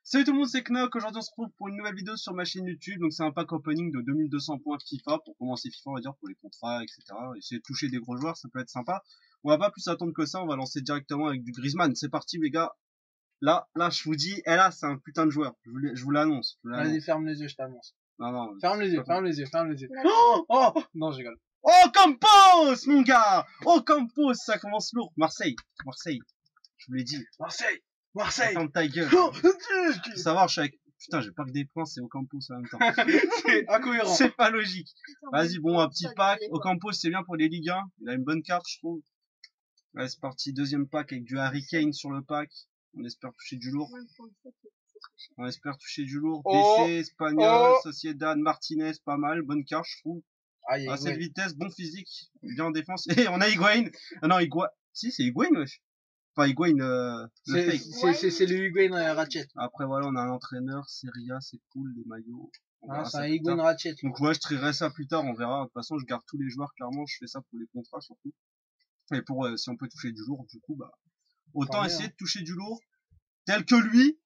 Salut tout le monde, c'est Knock. Aujourd'hui on se retrouve pour une nouvelle vidéo sur ma chaîne YouTube. Donc c'est un pack opening de 2200 points FIFA pour commencer FIFA, on va dire, pour les contrats, etc. Essayer de toucher des gros joueurs, ça peut être sympa. On va pas plus attendre que ça, on va lancer directement avec du Griezmann. C'est parti les gars. Là, je vous dis, et là c'est un putain de joueur. Je vous l'annonce. Vas-y, ferme les yeux, je t'annonce. Non. Ferme les yeux. Oh, Non, je rigole. oh Campos, mon gars. Oh Campos, ça commence lourd. Marseille. Je vous l'ai dit. Marseille. Ferme ta gueule. Savoir, je suis avec... Putain, j'ai pas que des points, c'est Ocampos en même temps. C'est incohérent. C'est pas logique. Vas-y, bon, un petit pack. Ocampos, c'est bien pour les Ligue 1. Il a une bonne carte, je trouve. Allez, c'est parti. Deuxième pack avec du Harry Kane sur le pack. On espère toucher du lourd. DC, Espagnol, Sociedad, Martinez, pas mal. Bonne carte, je trouve. À cette vitesse, bon physique, bien en défense. Et on a Higuain. Ah non, Higuain. Si, c'est Higuain, wesh. Enfin, Higuain, c'est le Higuain Ratchet. Après, voilà, on a un entraîneur, Serie A, c'est cool, les maillots. C'est un Higuain Ratchet. Donc, ouais, je trierai ça plus tard, on verra. De toute façon, je garde tous les joueurs, clairement, je fais ça pour les contrats, surtout. Et pour, si on peut toucher du lourd, du coup, bah, autant essayer de toucher du lourd, tel que lui.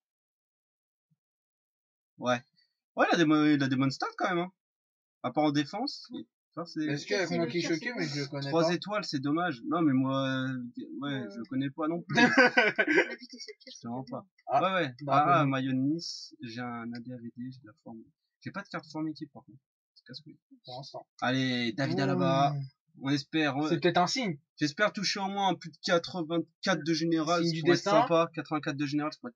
Ouais. Ouais, il a des bonnes stats, quand même, hein. À part en défense. Est-ce qu'il y a moi qui est choqué, mais je le connais 3 pas. étoiles, c'est dommage. Non, mais moi, ouais, je le connais pas non plus. Je vraiment pas. Ouais. Maillot de Nice, j'ai un ADAVD, j'ai de la forme. J'ai pas de carte forme équipe, par contre. C'est casse-couille. Pour l'instant. Allez, David Alaba. On espère. C'est peut-être un signe. J'espère toucher au moins un plus de 84 de général. Signe du destin. destin. Sympa. 84 de général, c'est pas.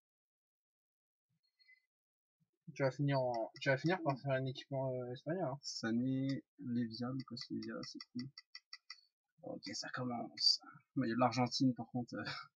Tu vas finir par faire un équipement espagnol. Hein. Sané, Lévia, Lucas Lévia, c'est cool. Ok, ça commence. Mais il y a de l'Argentine, par contre.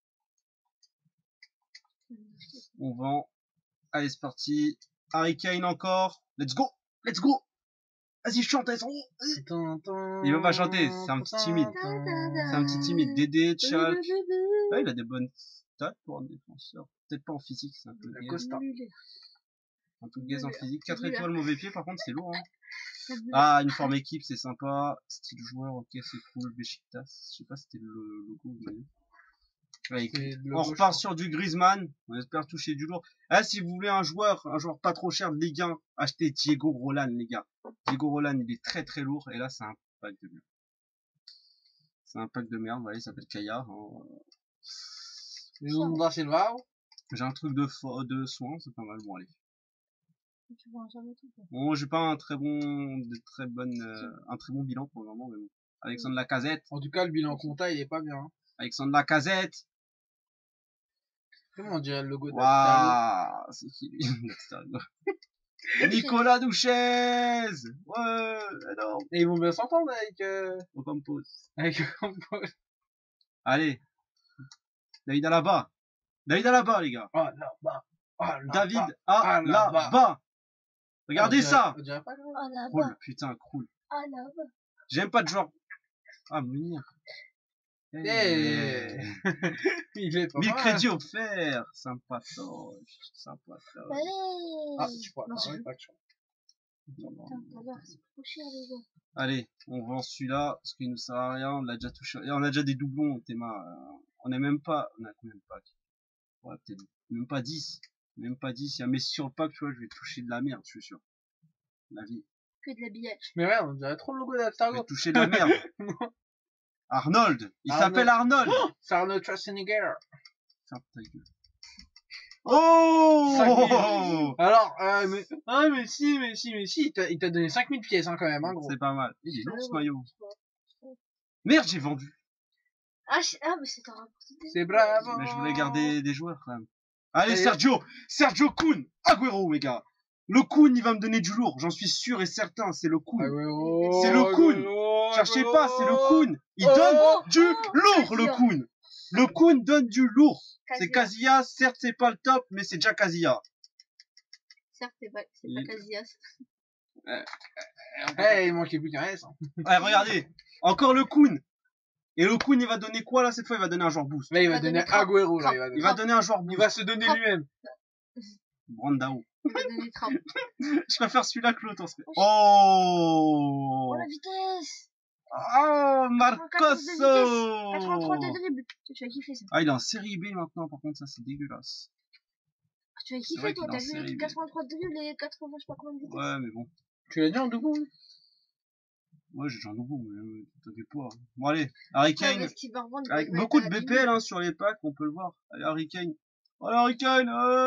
On vend. Allez, c'est parti. Harry Kane encore. Let's go. Vas-y, chante, ils sont où? Il va pas chanter, c'est un petit timide. Dédé, Chalk. Ouais, il a des bonnes stats pour un défenseur. Peut-être pas en physique, c'est un peu gaze. Un peu gaze en physique. 4 étoiles, mauvais pied, par contre, c'est lourd. Hein. Ah, une forme équipe, c'est sympa. Style joueur, ok, c'est cool. Besiktas, je sais pas si c'était le logo. Ouais, on repart sur du Griezmann. On espère toucher du lourd. Ah, si vous voulez un joueur pas trop cher de Ligue 1, achetez Diego Roland, les gars. Diego Roland, il est très très lourd. Et là, c'est un pack de merde. C'est un pack de merde. Voilà, il s'appelle Kaya. J'ai un truc de soin, c'est pas mal. Bon, allez. Bon, j'ai pas un très bon bilan pour le moment, mais bon. Alexandre Lacazette. En tout cas, le bilan compta, il est pas bien. Hein. Alexandre Lacazette. Comment on dirait le logo de Waouh, c'est qui lui? Nicolas Douchez. Ouais, énorme. Et ils vont bien s'entendre avec Ocampos. Ocampos. Allez. David Alaba, les gars. David Alaba. Regardez ça. Croule, putain, croule. J'aime pas de joueur. Ah, Munir. Il est pas 1000 mal. crédits offerts. Sympatoche. Ah, tu pourras pas Allez, on vend celui-là, parce qu'il ne sert à rien, on l'a déjà touché. Et on a déjà des doublons, Théma. On est même pas. On a combien de packs? Ouais, peut-être même pas 10. Même pas 10. Il y a Messi sur le pack, tu vois, je vais toucher de la merde, je suis sûr. La vie. Que de l'habillage. Mais ouais, on dirait trop le logo d'Abstargo. Je vais toucher de la merde. Arnold. Il s'appelle Arnold. Oh, c'est Arnold Schwarzenegger. Ferme ta gueule. Oh! Alors, mais si, il t'a donné 5000 pièces, hein, quand même, hein, gros. C'est pas mal. Il est lourd, ce maillot. Merde, j'ai vendu. Mais c'est un C'est bravo. Mais je voulais garder des joueurs, quand même. Allez, Sergio Kun. Agüero, mes gars. Le Kun, il va me donner du lourd. J'en suis sûr et certain, c'est le Kun. C'est le Kun. Cherchez pas, c'est le Kun. Il donne du lourd, le Kun. Le Kun donne du lourd. C'est Casillas, certes c'est pas le top, mais c'est déjà Casillas. Certes c'est pas Casillas. Il manquait plus qu'un S. Ouais, regardez, encore le Kun. Et le Kun il va donner quoi là cette fois? Il va donner un joueur boost. Là il va donner Agüero. Il va donner un joueur boost. Il va se donner lui-même. Brandao. Il va donner Trapp. Je préfère celui-là que l'autre. Oh la vitesse. Oh, Marcoso. 83 de dribble. Tu as kiffé ça. Ah, il est en série B maintenant, par contre, ça c'est dégueulasse. Tu as C'est vrai kiffé, toi, qu'il est en t'as série, vu mais- 83 dribbles et 80, je sais pas combien de vitesse. Ouais, mais bon. Tu l'as dit en double? Ouais, j'ai déjà un doublon, mais t'inquiète pas. Bon, allez, Harry Ouais, Kane. parce qu'il va revendre, Avec il va beaucoup être de à 10 BPL 000. hein, sur les packs, on peut le voir. Allez, Harry Kane. Allez, Harry Kane.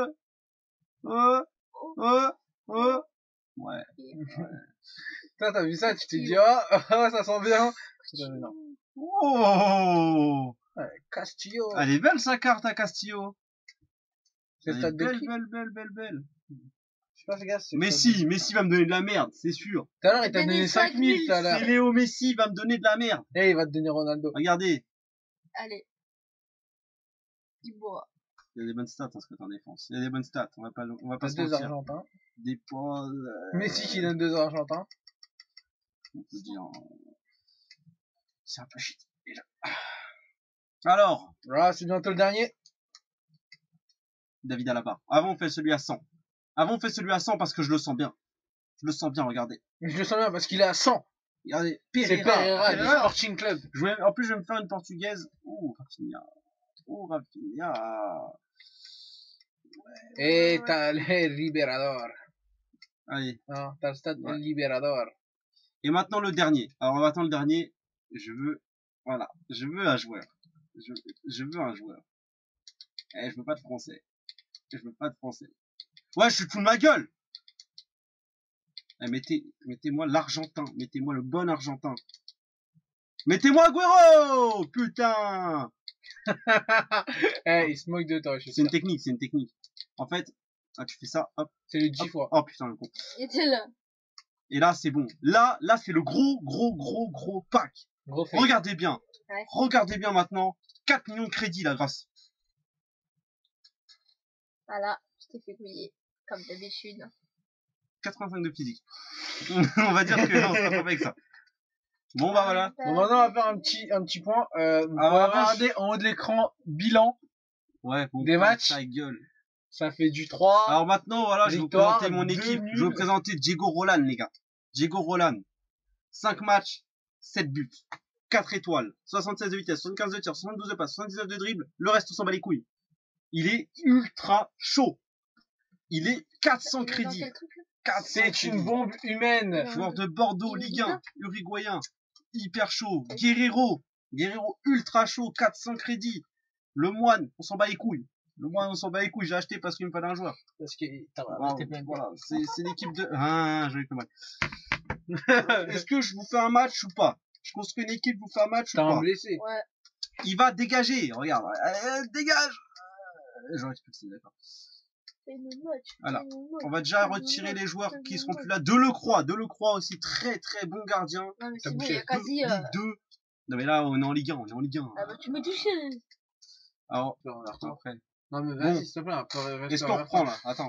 Ouais. Ouais. Toi, t'as vu ça, tu t'es dit, ah, ça sent bien. Non. Oh, Ouais, Castillo. elle est belle sa carte à Castillo. C'est le Elle est stade de belle, qui? belle. Je sais pas, fais gaffe, c'est le Messi va me donner de la merde, c'est sûr. Tout à l'heure, il t'a Donner donné 5000 tout à l'heure. C'est Léo Messi va me donner de la merde. Et il va te donner Ronaldo. Regardez. Allez. Dubois. Il y a des bonnes stats, hein, ce que t'en défense. Il y a des bonnes stats, on va pas T'as se 2 mentir. Argentins. Des points, Messi qui donne 2 Argentins. on peut dire, c'est un peu shit, déjà. Alors, Voilà, c'est bientôt le dernier. David Alaba. Avant, on fait celui à 100. Avant, on fait celui à 100 parce que je le sens bien. Je le sens bien, regardez. Je le sens bien parce qu'il est à 100. Regardez, C'est Pereira du Sporting Club. En plus, je vais me faire une portugaise. Rafinha. Et t'as le Liberador. Allez. Non, t'as le stade Ouais. Liberador. Et maintenant, le dernier. Alors, on va attendre le dernier. Je veux un joueur. Je veux un joueur. Eh, je veux pas de français. Ouais, je suis tout de ma gueule. Eh, mettez-moi l'argentin. Mettez-moi le bon argentin. Mettez-moi Agüero! Putain! Eh, il se moque de toi, je suis C'est une sûr. technique. En fait, tu fais ça, hop. C'est le 10 fois. Oh putain, le con. Il était là. Et là, c'est bon. Là, c'est le gros pack. Gros fait. Regardez bien. Ouais. Regardez bien maintenant. 4 millions de crédits, là, grâce. Voilà, je t'ai fait couiller. Comme d'habitude. 85 de physique. On va dire que non, on sera pas avec ça. Bon, bah voilà. Bon, maintenant, on va faire un petit point. Vous pouvez regarder en haut de l'écran, bilan Ouais, bon. des matchs. Ta gueule. Ça fait du 3. Alors maintenant, voilà, je vais vous Victoire, présenter mon 2 équipe. nuls. Je vais vous présenter Diego Roland, les gars. Diego Roland. 5 matchs, 7 buts. 4 étoiles. 76 de vitesse, 75 de tir, 72 de passe, 79 de dribble. Le reste, on s'en bat les couilles. Il est ultra chaud. Il est 400 crédits. 400 C'est crédits. une bombe humaine. Joueur de Bordeaux, Ligue 1, uruguayen, hyper chaud. Guerrero ultra chaud, 400 crédits. Le Moine, on s'en bat les couilles. J'ai acheté parce qu'il me fallait un joueur. Parce que Wow, voilà, c'est l'équipe de... Ah, j'ai eu que mal. Est-ce que je vous fais un match ou pas? Je construis une équipe, vous fais un match ou t'as un pas? blessé. Ouais. Il va dégager, regarde. Dégage. J'aurais expulsé, d'accord. Voilà. On va déjà retirer les joueurs qui seront plus là. Delecroix aussi, très bon gardien. Non, mais T'as c'est bon, il bouché. y a quasi. Ligue 2. Non mais là, on est en Ligue 1, Ah bah, tu m'as touché. Alors, Attends. après. Non, mais Bon. vas-y, s'il te plaît, un peu reste Qu'est-ce à qu'on la reprend fin. là? Attends.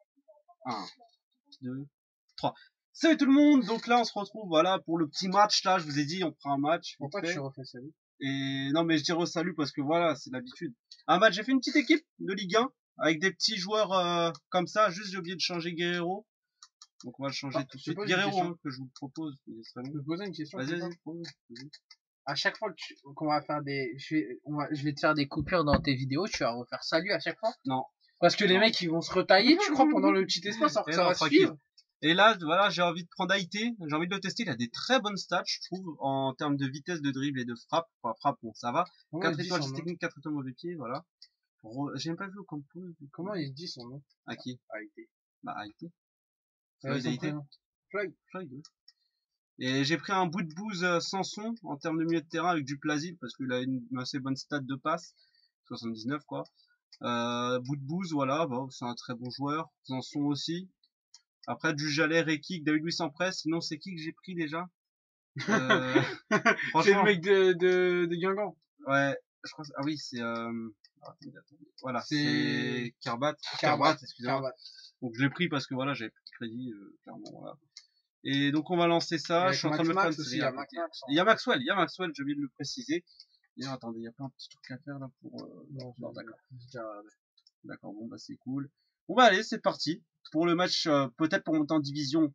1, 2, 3. Salut tout le monde! Donc là, on se retrouve, voilà, pour le petit match là. Je vous ai dit, on prend un match. vite Pourquoi fait. tu refais ça? Et non, mais je dirais au salut parce que voilà, c'est l'habitude. Un match, j'ai fait une petite équipe de Ligue 1 avec des petits joueurs comme ça. Juste, j'ai oublié de changer Guerrero. Donc on va le changer tout de je suite. pose une Guerrero, question. hein, que je vous propose. Il serait Je bon. peux te poser une question? Vas-y, Christophe pose. À chaque fois qu'on va faire je vais te faire des coupures dans tes vidéos, tu vas refaire salut à chaque fois? Non. Parce que les Non. mecs, ils vont se retailler, tu crois, pendant le petit espace, alors que Et ça non, va tranquille. suivre. Et là, voilà, j'ai envie de prendre Haïté. J'ai envie de le tester. Il a des très bonnes stats, je trouve, en termes de vitesse de dribble et de frappe. Enfin, frappe, bon, ça va. Comment 4 il dit étoiles, son c'est nom? technique, 4 étoiles mauvais pied, voilà. J'ai même pas vu au campo. Comment il dit son nom? À qui? Haïté. Bah, Haïté. Ouais, son Haïté. prénom. Floyd. Floyd, ouais. Et j'ai pris un bout de bouse Sanson en termes de milieu de terrain avec du Plasil parce qu'il a une assez bonne stat de passe. 79, quoi. Bout de bouse, voilà, bon, c'est un très bon joueur. Sanson aussi. Après, du Jalais, Rekik, David Luiz en presse. Sinon, c'est qui que j'ai pris déjà? C'est le Franchement, mec de Guingamp. ouais, je crois, ah oui, c'est, attendez. Voilà, C'est- c'est Karbat, excusez-moi. Carvat. Donc, je l'ai pris parce que voilà, j'avais plus de crédit, clairement, voilà. Et donc, on va lancer ça. Avec Je suis en train de me faire une Max aussi, série il y a à Max. côté. Il y a Maxwell, j'ai oublié de le préciser. D'ailleurs, attendez, il y a pas un petit truc à faire, là, pour, non, d'accord. D'accord, bon, bah, c'est cool. Bon, bah, allez, c'est parti. Pour le match, peut-être pour monter en division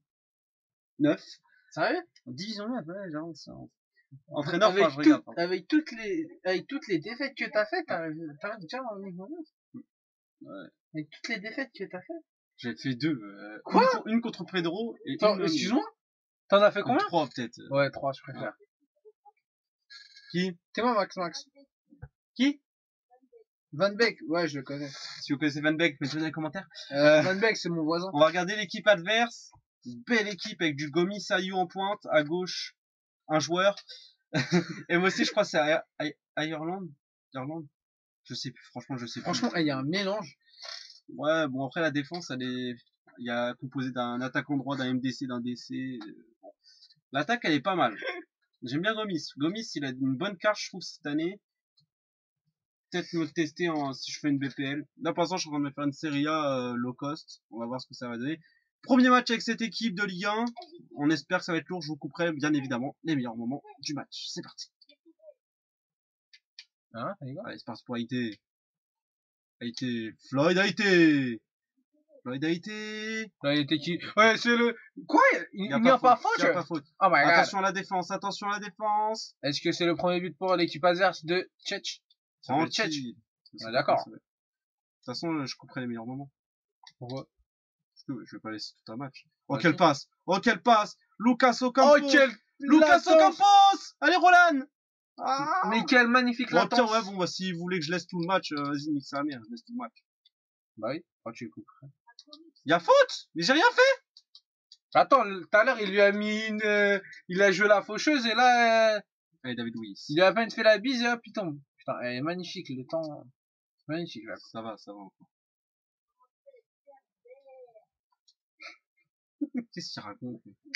9. Sérieux? Division 9, ouais, genre, ça. Entraîneur, enfin, je Avec, regarde. avec toutes les défaites que t'as faites, t'arrives déjà en niveau 9. Ouais. Mais toutes les défaites que t'as fait. J'ai fait 2. Quoi une contre Pedro et Attends, une... excuse-moi. T'en as fait combien? 3 peut-être. Ouais, 3, je préfère. Qui? C'est moi, Max. Qui? Van Beek, ouais, je le connais. Si vous connaissez Van Beek, mettez-le dans les commentaires. Van Beek, c'est mon voisin. On va regarder l'équipe adverse. Une belle équipe avec du Gomis Ayou en pointe. À gauche, un joueur. Et moi aussi, je crois que c'est Ireland. Irlande. Je sais plus, franchement, je sais plus. Franchement, il y a un mélange. Ouais, bon, après, la défense, il y a composé d'un attaquant droit, d'un MDC, d'un DC. Bon. L'attaque, elle est pas mal. J'aime bien Gomis. Gomis, il a une bonne carte, je trouve, cette année. Peut-être me tester si je fais une BPL. Là, pour l'instant, je suis en train de me faire une Serie A low cost. On va voir ce que ça va donner. Premier match avec cette équipe de Ligue 1. On espère que ça va être lourd. Je vous couperai, bien évidemment, les meilleurs moments du match. C'est parti. Hein, ça y va? Allez, c'est parti pour Haïté. Floyd Haïté. Là, il était qui? Ouais, c'est le... Quoi? Il n'y a pas faute? Il y a pas faute. Oh my god. Attention à la défense. Est-ce que c'est le premier but pour l'équipe adverse de Tchetch? Tranquille. Ouais, d'accord. De toute façon, je couperai les meilleurs moments. Pourquoi? Parce que je vais pas laisser tout un match. Ouais, Oh, quelle passe! Lucas Ocampos! Oh, quel... Lucas Ocampos! Allez, Roland! Ah! Mais quel magnifique Bon, tiens, latence! ouais, bon, bah, si vous voulez que je laisse tout le match, vas-y, nique sa mère, je laisse tout le match. Bah oui, quand tu le coupes. Y'a faute! Mais j'ai rien fait! Attends, tout à l'heure, il lui a mis une... il a joué la faucheuse et là... Allez, David Luiz. il lui a à peine fait la bise et hop, il tombe. Putain, elle est magnifique, le temps... Magnifique, là. Ça va encore. Qu'est-ce qu'il raconte?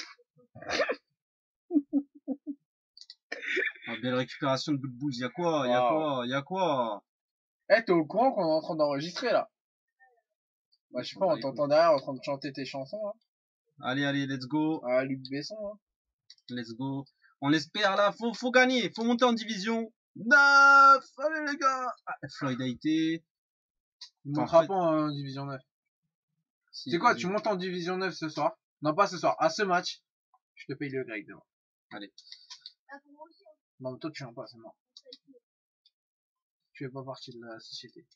Ah, belle récupération de bout de bouse. Y'a quoi? Eh, t'es au courant qu'on est en train d'enregistrer, là? Bah, je sais pas, on t'entend derrière en train de chanter tes chansons, hein. Allez, let's go. Ah, Luc Besson, hein. Let's go. On espère là, faut gagner, faut monter en division 9. Allez les gars. Floyd Haïté. Il montera pas en division 9. Si, C'est quoi, tu montes en division 9 ce soir? Non, pas ce soir, à ce match. Je te paye le grec demain. Allez. Non, mais toi, tu viens pas, c'est mort. Tu fais pas partie de la société.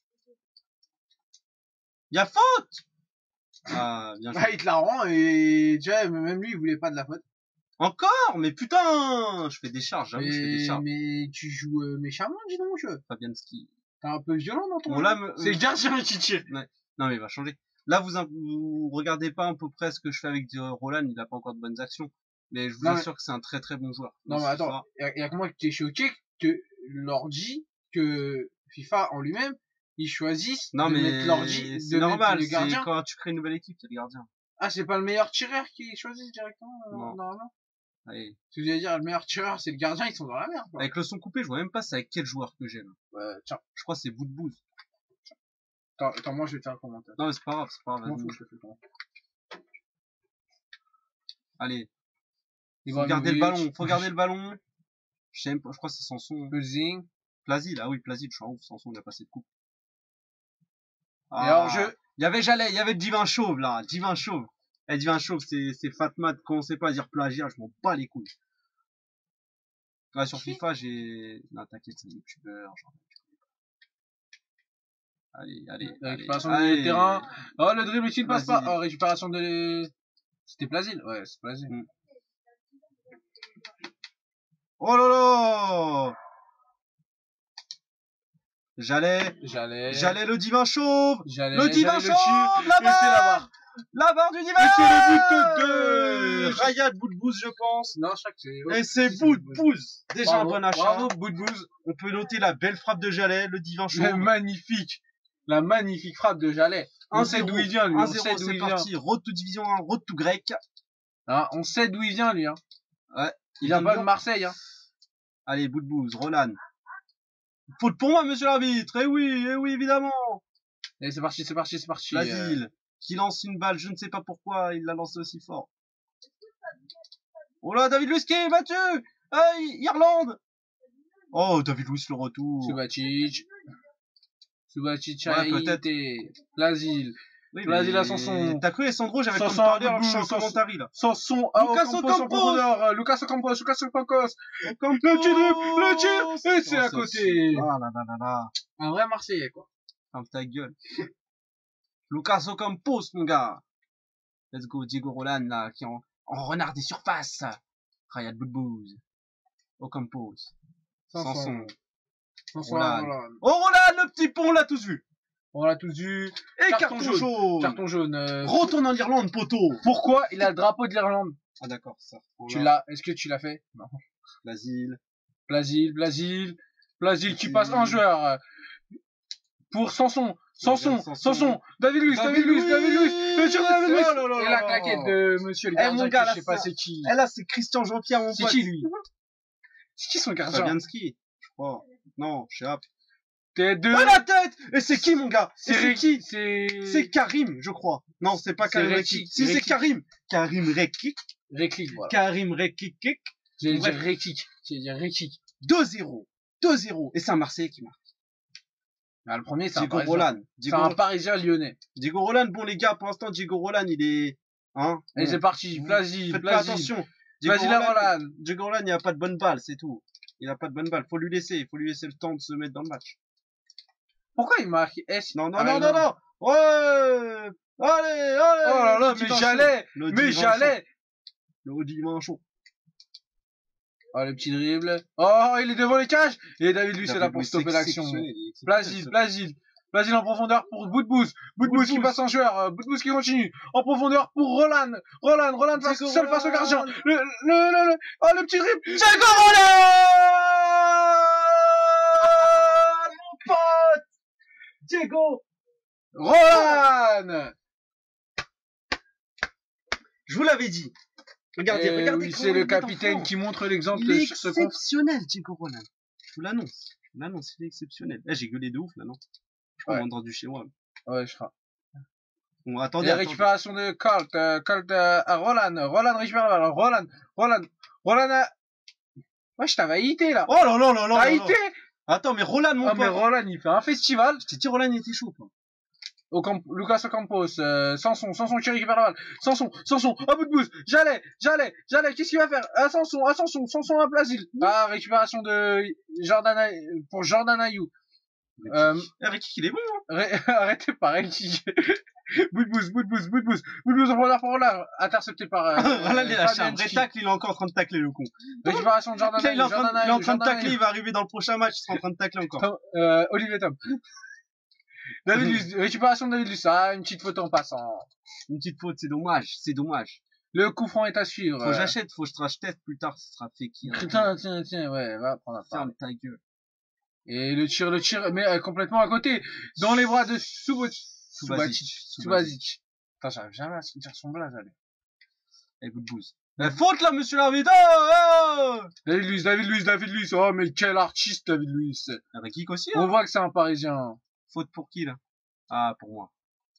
Y'a faute! Ah, bien joué. Bah, il te la rend et, tu vois, même lui, il voulait pas de la faute. Encore? Mais putain! Je fais des charges, j'avoue, je fais des charges. Mais tu joues méchamment, dis donc, je. Fabianski. T'es un peu violent dans ton Bon, jeu. là, C'est le gardien qui tire. Ouais. Non, mais il va changer. Là, vous regardez pas à peu près ce que je fais avec Roland, il a pas encore de bonnes actions. Mais je vous assure que c'est un très très bon joueur. Non, mais attends, y a que moi qui t'ai choqué que l'ordi, que FIFA en lui-même, ils choisissent de mettre l'ordi, c'est normal, le gardien. quand tu crées une nouvelle équipe, c'est le gardien. Ah, c'est pas le meilleur tireur qui choisit directement, normalement? Allez. Si vous allez dire le meilleur tireur, c'est le gardien, ils sont dans la merde, quoi. Avec le son coupé, je vois même pas c'est avec quel joueur que j'ai, là. Ouais, tiens. Je crois que c'est bout de bouse. Attends, moi je vais te faire un commentaire. Non, mais c'est pas grave, Moi, faut que je te fais le commentaire. Allez. Faut garder le ballon, je crois que c'est Sanson. Buzzing. Plazil, ah oui, Plazil, je suis en ouf, Sanson, il a passé de coupe. Ah. Et alors, il y avait Divin Chauve, là, Divin Chauve. Eh, Divin Chauve, c'est Fatma, commencez pas à dire plagiat, je m'en bats les couilles. Ouais, sur FIFA, non, t'inquiète, c'est un youtubeur, genre. Allez. Récupération du terrain. Oh, le dribble ici ne passe pas. Oh, récupération de... C'était Plazil? Ouais, c'est Plazil. Oh là là! J'allais le Divin Chauve! Le Divin Chauve! La barre du Divin! Et c'est le but de Rayad Boudbouz, je pense. Non, je crois que c'est... Et c'est Boudbouz! Déjà un bon achat. Bravo, Boudbouz. On peut noter la belle frappe de Jalais, le Divin Chauve. Magnifique! La magnifique frappe de Jalais. On sait d'où il vient, lui. 1-0, c'est parti. Road to Division 1, road to grec. Hein, on sait d'où il vient, lui. Hein. Ouais. Il vient pas de Marseille. Hein. Allez, Boudbouz, Roland. Faute pour moi, monsieur l'arbitre. Eh oui, évidemment. Et c'est parti. L'asile, qui lance une balle, je ne sais pas pourquoi, il l'a lancé aussi fort. Oh là, David Luiz qui est battu. Irlande. Oh, David Luiz le retour. Subacic ouais, peut-être. L'asile. Oui, l'asile à Sanson. T'as cru, Sandro, j'avais comme parler alors que je suis en commentary, là. Sanson, Lucas Ocampos. Le tir, et c'est à côté. Ah là. Un vrai Marseillais, quoi. Ferme ta gueule. Lucas Ocampos, mon gars. Let's go, Diego Roland, là, qui est en renard des surfaces. Rayad Boudbouz. Ocampos. Sanson. Roland. Oh, Roland, le petit pont, on l'a tous vu. On l'a tous vu. Et carton jaune. Carton jaune. Retourne en Irlande, poteau. Pourquoi il a le drapeau de l'Irlande? Ah, d'accord, ça. Tu l'as. Est-ce que tu l'as fait? Non. Blasile qui passe un joueur. Pour Sanson. David Luiz. Le tir de David Luiz. Et la claquette de monsieur le gardien, mon gars, je sais pas c'est qui. Eh là, c'est Christian Jean-Pierre, mon C'est pote. qui lui? C'est qui son gardien? Fabianski, je crois. Non, je sais pas. T'es deux. Ah, la tête! Et c'est qui, mon gars? C'est qui? C'est Karim, je crois. Non, c'est pas Karim Rekik. Si, c'est Karim. Karim Rekik. Rekik, voilà. Karim Rekik. J'allais dire Rekik. 2-0. 2-0. Et c'est un Marseillais qui marque. Ah, le premier, c'est Diego Roland. C'est un Parisien lyonnais. Diego Roland, bon, les gars, pour l'instant, Diego Roland, il est, hein. Et c'est parti. Faites pas attention. Diego Roland. Diego Roland, il a pas de bonne balle, c'est tout. Il a pas de bonne balle. Faut lui laisser le temps de se mettre dans le match. Pourquoi il marque S? Non. Ouais! Allez! Oh là là, mais j'allais! Le haut dimanche. Oh, le petit dribble. Oh, il est devant les cages! Et David Luiz est là pour stopper l'action. Blasile en profondeur pour Boudbouz. Boudbouz qui passe en joueur. Boudbouz qui continue. En profondeur pour Roland. Roland seul face au gardien. Oh, le petit dribble. Diego Roland! Mon pote! Diego Roland! Je vous l'avais dit. Regardez. Oui, c'est le capitaine qui montre l'exemple sur ce compte. Exceptionnel, Diego Roland. Je vous l'annonce. Il est exceptionnel. J'ai gueulé de ouf, là, non? Je crois qu'on m'a entendu chez moi. Ouais, je crois. Bon, attendez. La récupération de Colt à Roland récupère la balle. Roland a... Ouais, je t'avais hité, là. Oh là. T'as hité? Attends, mais Roland, mon pote. Mais Roland, il fait un festival. Je t'ai dit, Roland, il était chaud, quoi. Lucas Ocampos, Sanson qui récupère la balle. Sanson, à bout de bouse. J'allais. Qu'est-ce qu'il va faire? Sanson à Blasile. Ah, récupération de Jordan Ayou. Rekik, il est bon, hein. Arrêtez par Rekik. Bout de bouse en profondeur pour Roland. Intercepté par, Roland, il a lâché un vrai tacle, il est encore en train de tacler le con. Récupération de Jordan Ayou. Il est en train de tacler, il va arriver dans le prochain match, il sera en train de tacler encore. Olivier Tom. David Luiz, récupération de David Luiz. Ah, une petite faute en passant. Une petite faute, c'est dommage. Le coup franc est à suivre. Faut que je te rachète plus tard, ce sera fait qui. Tiens, ouais, va prendre la ferme ta gueule. Et le tir, mais complètement à côté. Dans les bras de Subasic. Putain, j'arrive jamais à sentir son blaze, allez. Et bout de bouse. La faute là, monsieur l'arbitre! David Luiz. Oh, mais quel artiste, David Luiz. Rekik aussi, hein. On voit que c'est un Parisien. Faute pour qui, là? Ah, pour moi.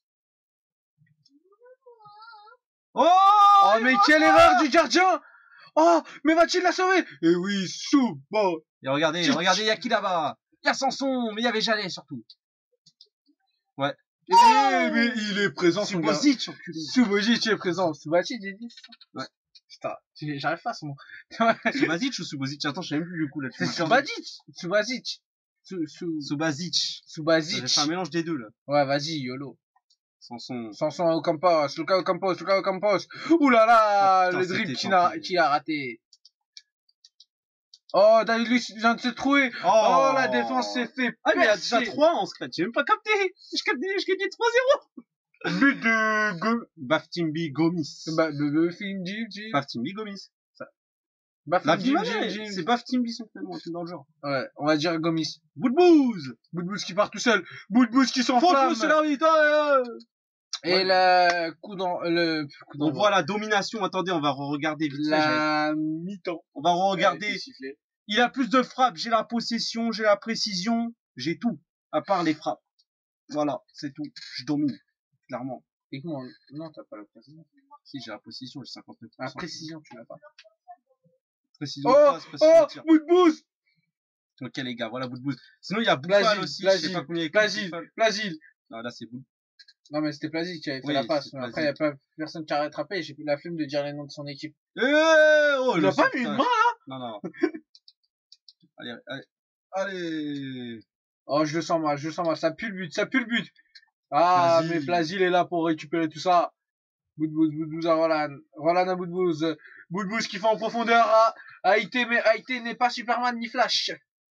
Oh, mais quelle erreur du gardien! Oh, mais va-t-il la sauver? Eh oui, bon. Et regardez, il y a qui là-bas? Il y a Sanson, mais il y avait Jalais surtout. Ouais. Mais il est présent, Subasic, Subasic est présent. Subasic, j'ai dit. Ouais. Putain, j'arrive pas à son nom. Subasic ou Subasic? Attends, je sais même plus du coup là. C'est Subasic. J'ai fait un mélange des deux là. Ouais, vas-y, YOLO. Sanson au Campos. Ouh là là, le dribble qui a raté. Oh, David Luiz vient de se trouver. Oh, la défense s'est fait. Ah, mais il y a déjà 3 en scratch. J'ai même pas capté. Je gagnais 3-0. But de Baftimbi Gomis. Baftimbi Gomis. Baftimbi, c'est Baftimbi son prénom, c'est dans le genre. Ouais, on va dire Gomis. Boudbouz qui part tout seul. Boudbouz qui s'enflamme. Faute, monsieur l'arbitre. Et le coup dans on voit la domination. Attendez, on va regarder vite la mi-temps. On va regarder. Il a plus de frappes. J'ai la possession, j'ai la précision, j'ai tout. À part les frappes. Voilà, c'est tout. Je domine. Clairement. Et comment? Non, t'as pas la précision. Si, j'ai la possession, j'ai 59%. La précision, tu l'as pas. Précision. Boudbouz. Ok, les gars, voilà Boudbouz. Sinon, il y a Bouffal aussi. Je sais pas combien il y a. Blasile. Non, là, c'est Boud. Non, mais c'était Blasile qui avait fait la passe. Après, il n'y a pas personne qui a rattrapé. J'ai plus la flemme de dire les noms de son équipe. Oh, il a pas mis une main, là? Non. Allez. Oh, je le sens mal. Ça pue le but. Ah, Plasil. mais Plasil est là pour récupérer tout ça. Boudbouz à Roland. Roland à Boudbouz. Boudbouz qui fait en profondeur à IT, mais IT n'est pas Superman ni Flash.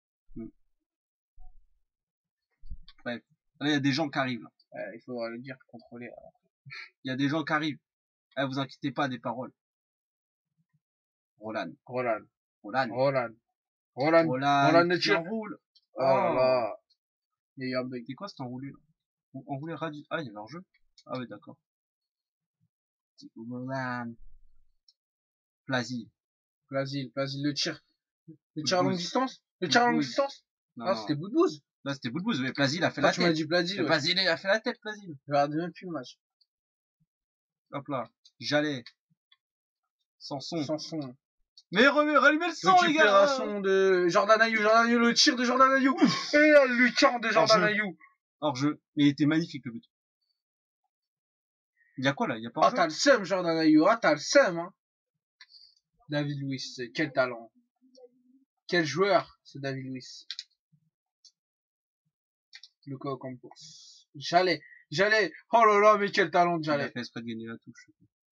Bref. Là, il y a des gens qui arrivent. Là. Il faudra le dire, contrôler. Il y a des gens qui arrivent. Eh, vous inquiétez pas des paroles. Roland. Roland. Roland. Roland. Roland. Roland. Roland ne qui tire. enroule. Oh là là. Il y a un bug. C'est quoi cet enroulé là? Enroulé radio. Ah, il y avait un jeu. Ah oui, d'accord. Roland. Plasil. Plasil le tir. Le tir à longue distance? Le tir à longue distance? Non, Ah, non. c'était Boudbouz. Là, c'était Boudbouz, mais Plasil a fait Ah, la tu m'as tête. dit Plasil, ouais. Plasil, il a fait la tête, Plasil. Je regardais même plus le match. Hop là. J'allais. Sanson. Sanson. Mais rallumez le son, les gars! Récupération de Jordan Ayou. Jordan Ayou, le tir de Jordan Ayou. Et la lucarne de Jordan Hors-jeu. Ayou. Hors jeu. Mais il était magnifique, le but. Il y a quoi, là? Il y a pas Ah, hors-jeu? t'as le seum, Jordan Ayou. Ah, t'as le seum, hein. David Luiz, quel talent. Quel joueur, ce David Luiz. Luka Ocampos. J'allais. Oh là là, mais quel talent de Il a J'allais. fait exprès de gagner la touche.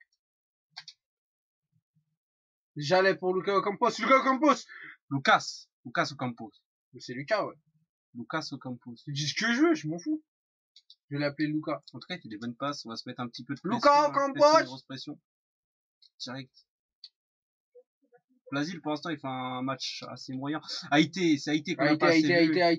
J'allais pour Luka Ocampos. Luka Ocampos. Lucas Ocampos. Mais c'est Lucas, ouais. Lucas Ocampos. Tu dis ce que je veux, je m'en fous. Je vais l'appeler Lucas. En tout cas, il fait des bonnes passes. On va se mettre un petit peu de Lucas pression. Ocampos. Pression, grosse pression. Direct. Plasil, pour l'instant, il fait un match assez moyen. Haïté, c'est Haïté qu'on a pas assez vu.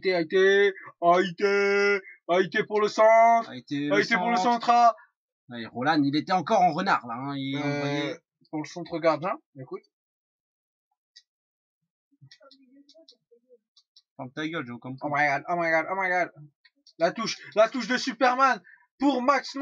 Haïté pour le centre. Haïté Pour le centre. Ah. Allez, Roland, il était encore en renard, là. Hein. Il envoyait... Pour le centre gardien, écoute. Ferme ta gueule, Joe Campos. Oh my god. La touche de Superman pour Max.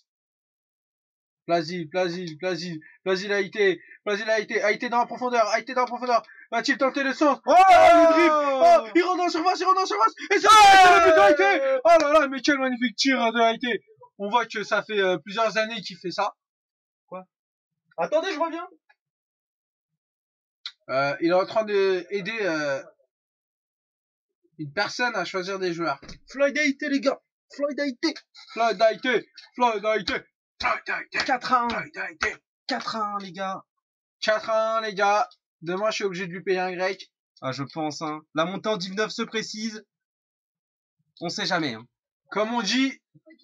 Plasil Haïté. Haïté dans la profondeur. Va-t-il tenter le centre? Oh, le dribble. Oh, il rentre en surface. Et c'est le but de Haïté. Oh là là, mais quel magnifique tir de Haïté. On voit que ça fait plusieurs années qu'il fait ça. Quoi? Attendez, je reviens. Il est en train d'aider une personne à choisir des joueurs. Floyd Haïté, les gars. Floyd Haïté. 4-1. 4-1, les gars. 4-1, les gars. Demain, je suis obligé de lui payer un grec. Ah, je pense, hein. La montée en Div 9 se précise. On sait jamais, hein. Comme on dit.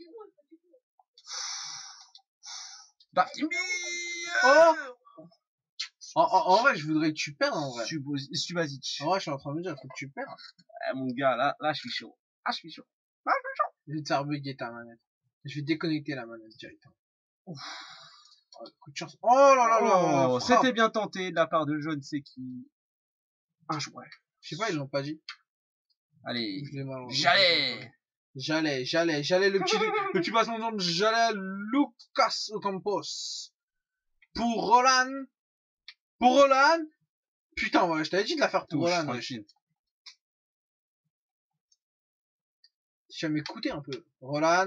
Bartimi. Oh! En vrai, je voudrais que tu perdes, en vrai. Subasic. En vrai, je suis en train de me dire, faut que tu perdes. Eh, mon gars, là, je suis chaud. Je vais te faire bugger ta manette. Je vais déconnecter la manette directement. Ouf. Oh, coup de chance. Oh là là là! Oh, c'était bien tenté de la part de je ne sais qui. Un joueur. Je sais pas, ils l'ont pas dit. Allez. J'allais le petit passement de jambe, j'allais Lucas Ocampos. Pour Roland. Putain, ouais, je t'avais dit de la faire pour Roland. Ouais. Tu vas m'écouter un peu. Roland.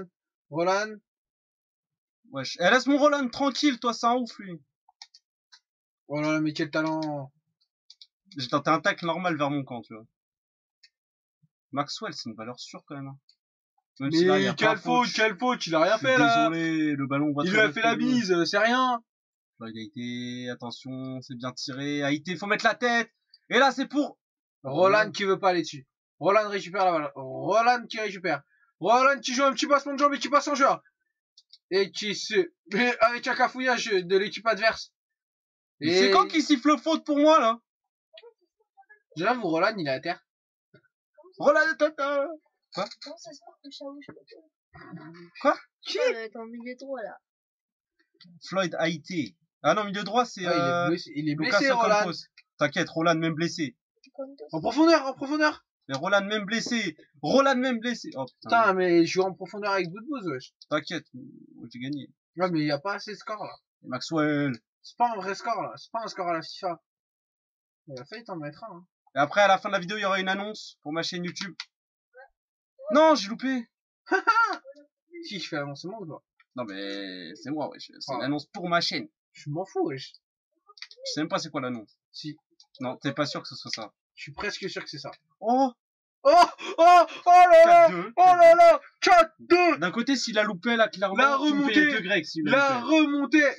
Wesh. Eh, laisse mon Roland tranquille, toi, c'est un ouf, lui. Oh là là, mais quel talent. J'ai tenté un tacle normal vers mon camp, tu vois. Maxwell, c'est une valeur sûre, quand même. Hein. Même mais là, quelle faute, il a rien fait, là. Désolé, le ballon va il lui a fait la bise, c'est rien. Floyd Haïté, attention, c'est bien tiré. Haïté, faut mettre la tête. Et là, c'est pour Roland qui veut pas aller dessus. Roland récupère la balle. Roland qui récupère. Roland qui joue un petit passement de jambe et qui passe en joueur. Et qui se... Mais avec un cafouillage de l'équipe adverse. Et c'est quand qu'il siffle faute pour moi, là? J'avoue, Roland, il est à terre. Roland, tata. Quoi? Comment ça se porte le chaouche? Quoi? Qui? T'es en milieu droit, là. Floyd Haïté. Ah non, milieu droit, c'est il est blessé, Roland. T'inquiète, Roland même blessé. En profondeur. Mais Roland même blessé. Oh, putain, mais je joue en profondeur avec Boudbouz, wesh. T'inquiète, j'ai gagné. Ouais, mais il y a pas assez de score, là. Et Maxwell. C'est pas un vrai score, là. C'est pas un score à la FIFA. Il a failli t'en mettre un, hein. Et après, à la fin de la vidéo, il y aura une annonce pour ma chaîne YouTube. Non, j'ai loupé. Si, je fais l'annoncement, quoi. Non, mais c'est moi, wesh. C'est une annonce pour ma chaîne. Je m'en fous, wesh. Je sais même pas c'est quoi l'annonce. Si. Non, t'es pas sûr que ce soit ça. Je suis presque sûr que c'est ça. Oh! Oh là là. 4-2. Oh là là. 4-2. D'un côté, s'il a loupé, là, clairement, La tu me payes remontée. 2 grecs. S'il a La loupé. remontée.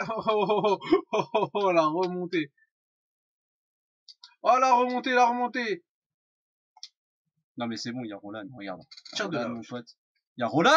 La remontée. Oh, la remontée, la remontée. Non, mais c'est bon, il y a Roland, regarde. Tire de Roland, là. mon pote. Il y a Roland.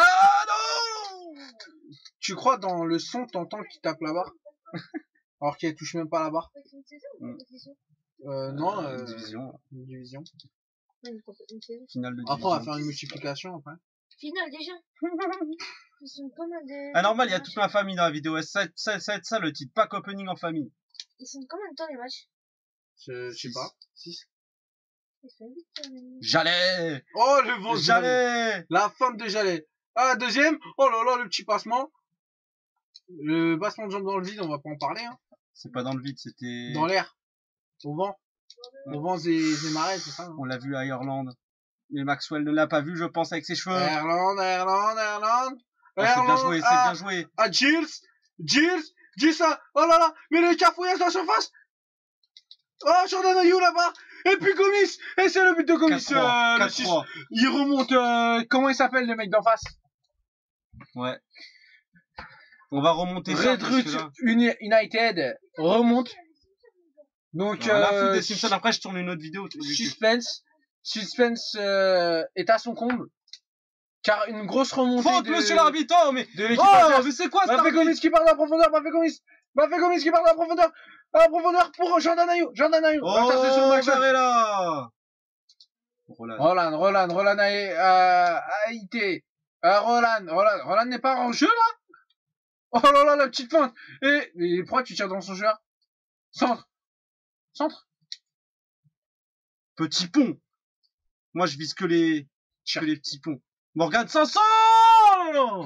Tu crois dans le son, t'entends qu'il tape la barre? Alors qu'il touche même pas la barre? Une saison ou Mm. pas une saison Non, Une division. une division. Ouais, une saison. Finale de Après, on va division. faire une multiplication, après. Finale déjà. Ils sont pas mal de. Ah, normal, il y a toute ma famille dans la vidéo. Ça va être ça le titre. Pack opening en famille. Ils sont combien de temps les matchs? Je sais pas. 6. Ils sont 8 quand même. J'allais. Oh, le bon Jalet. J'allais. La femme de Jalet. Ah, deuxième. Oh là là, le petit passement. Le passement de jambe dans le vide, on va pas en parler, hein. C'est pas dans le vide, c'était... Dans l'air. Au vent. Au vent des marais, c'est ça, hein. On l'a vu à Irlande. Mais Maxwell ne l'a pas vu, je pense, avec ses cheveux. Irlande. Oh, c'est bien joué, c'est bien joué. Ah, Gilles, ça. Oh là là, mais le cafouillage de la surface. Oh, Jordan Ayew là-bas. Et puis Gomis. Et c'est le but de Gomis. 4-3, Le 6. 4-3. Il remonte, comment il s'appelle le mec d'en face? Ouais. On va remonter ça. Redruth parce que là- United remonte. Donc, Alors, la foot des Simpsons, après je tourne une autre vidéo. suspense est à son comble. Car une grosse remontée Faute, monsieur l'arbitre, oh, mais... de l'équipe Oh, adverse. mais c'est quoi ça? Bafé Gomis qui part dans la profondeur, Bafé Gomis qui part dans la profondeur. La profondeur pour Jordan Ayew. Oh, Interception de Maxwell. Barella. Roland. Roland Haïté. Roland n'est pas en jeu, là? Oh là là, la petite feinte. Et pourquoi tu tires dans son joueur? Centre. Petit pont. Moi, je vise que les petits ponts. Morgan Sanson! Non.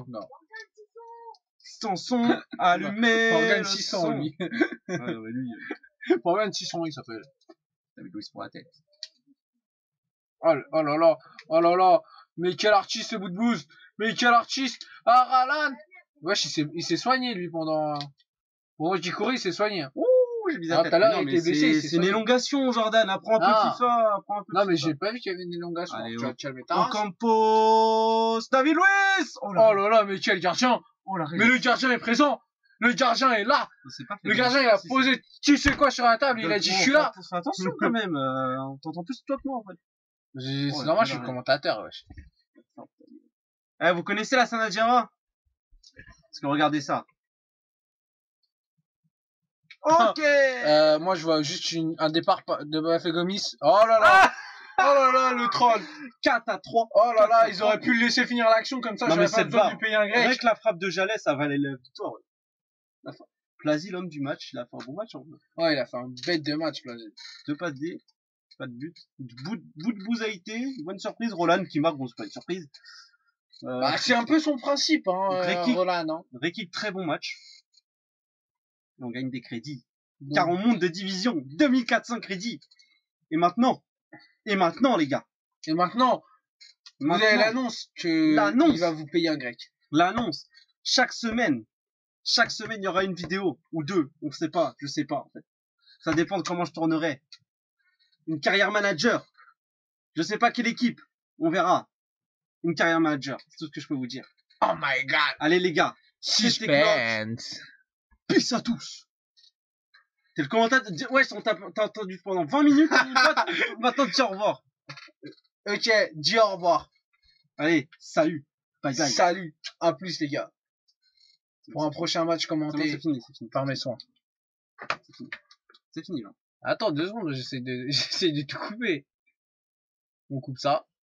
Sanson, allumé. Morgan le 600, son. lui. Ouais, ouais, lui, Morgan 600, il s'appelle. avec Louis pour la tête. Oh là là. Mais quel artiste, ce bout de blouse. Mais quel artiste. Ah, Roland. Wesh, il s'est soigné, lui, pendant qu'il courait, il s'est soigné. Ouh, j'ai visé Ah, la tête. tout à l'heure, Non, il mais était blessé, il s'est c'est une soigné. élongation, Jordan. Apprends un peu Ah. FIFA. Apprends un peu Non, mais FIFA. j'ai pas vu qu'il y avait une élongation. Allez, Tu oh. vas te calmer ta race. Ocampos, David Luiz. Oh là là, mais quel gardien. Oh, la Mais le gardien est présent. Le gardien est là. Le Le gardien, il a posé, tu sais quoi, sur la table, il a dit, je suis là. Fais attention quand même. On t'entend plus toi que moi en fait. C'est Ouais, normal, je suis ouais. le commentateur, wesh. Eh, vous connaissez la Sanadjara? Parce que regardez ça. Ok. Moi, je vois juste un départ de Bafé Gomis. Oh là là. Oh là là, le troll. 4-3. Oh là là, ils auraient pu le laisser finir l'action comme ça, Non, j'aurais mais pas cette besoin de barre. lui payer un grec. Avec la frappe de Jalais, ça valait la victoire. Ouais. Plazy, l'homme du match, il a fait un bon match. En fait. Ouais, il a fait un bête de match, là. 2 passes D, pas de but. Bout de Bouzaïté, bonne surprise. Roland qui marque, bon, c'est pas une surprise. Bah, c'est un peu son principe, hein, Greg Roland, hein. Rekik, très bon match. Et on gagne des crédits. Donc, Car on monte de division. 2400 crédits. Et maintenant, les gars. et maintenant, vous avez l'annonce L'annonce. qu'il va vous payer un grec. L'annonce. Chaque semaine, il y aura une vidéo. Ou 2. On sait pas. Je sais pas, en fait. Ça dépend de comment je tournerai. Une carrière manager. Je sais pas quelle équipe. On verra. Une carrière manager. C'est tout ce que je peux vous dire. Oh my god. Allez, les gars. Suspense. Peace à tous. T'es le commentateur. Ouais, t'as entendu pendant 20 minutes. Maintenant, dis au revoir. Ok, dis au revoir. Allez, salut. Bye bye. Salut. À plus, les gars. Pour un prochain match C'est bon, commenté c'est fini. par mes soins. C'est fini, là. Attends 2 secondes, j'essaie de tout couper. On coupe ça.